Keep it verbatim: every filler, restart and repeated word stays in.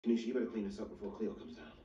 Kanisha, you better clean this up before Cleo comes down.